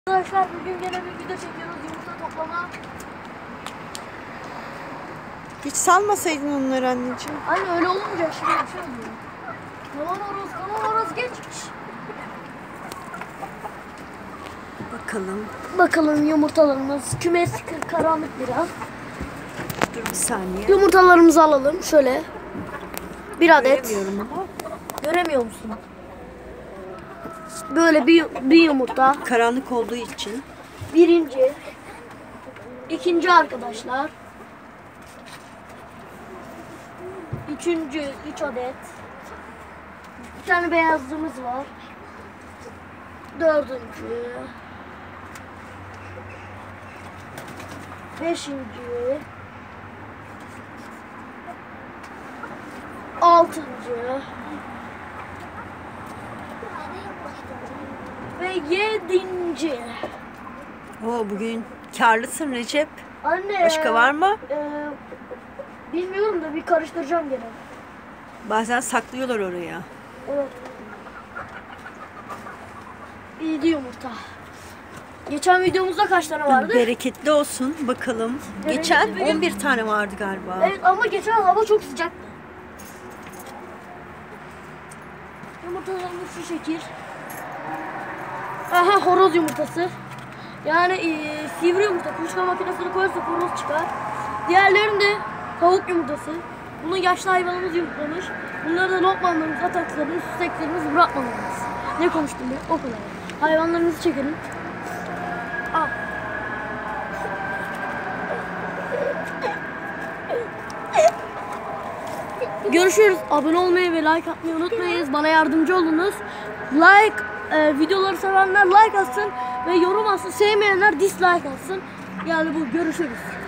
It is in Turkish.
Arkadaşlar bugün gene bir video çekiyoruz, yumurta toplama. Hiç salmasaydın onları anneciğim. Anne öyle olunca şimdi bir şey oluyor. Kalan horoz geç. Bakalım. Bakalım yumurtalarımız, kümes karanlık biraz. Dur bir saniye. Yumurtalarımızı alalım şöyle. Bir adet. Göremiyorum ama. Göremiyor musun? Böyle bir yumurta. Karanlık olduğu için. Birinci. İkinci arkadaşlar. Üçüncü 3 adet. Bir tane beyazlığımız var. Dördüncü. Beşinci. Altıncı. Ve yedinci. Oo, bugün karlısın Recep. Anne. Başka var mı? Bilmiyorum da bir karıştıracağım gene. Bazen saklıyorlar oraya. Evet. 7 yumurta. Geçen videomuzda kaç tane vardı? Bereketli olsun bakalım. Bereketli Geçen bir gün. 11 tane vardı galiba. Evet ama geçen hava çok sıcaktı. Yumurtalarımız şu şekil. Aha, horoz yumurtası. Yani sivri yumurta. Kuluçka makinesine koyarsak horoz çıkar. Diğerlerinde tavuk yumurtası. Bunu yaşlı hayvanımız yumurtlamış. Bunları da lokmanlarımız, ataklarımız, süseklerimiz bırakmamalıyız. Ne konuştum ben? O kadar. Hayvanlarımızı çekelim. Al. Görüşürüz. Abone olmayı ve like atmayı unutmayınız. Bana yardımcı olunuz. Videoları sevenler like atsın ve yorum atsın. Sevmeyenler dislike atsın. Yani bu görüşürüz.